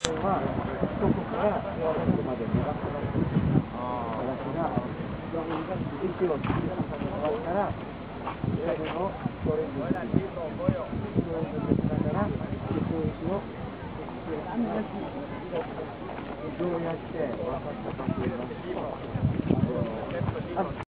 は、そこから弱くまで長くなっている。私が、息をつき終わったら、下でのストレッチをしながら、息をどうやって分かったかと言いますと、